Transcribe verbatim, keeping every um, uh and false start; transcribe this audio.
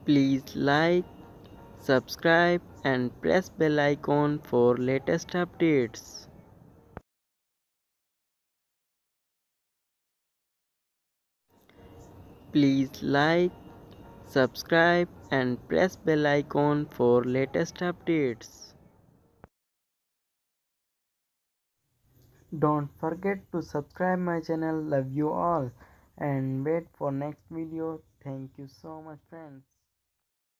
Please like, subscribe and press bell icon for latest updates. Please like, subscribe and press bell icon for latest updates. Don't forget to subscribe my channel. Love you all and wait for next video. Thank you so much friends.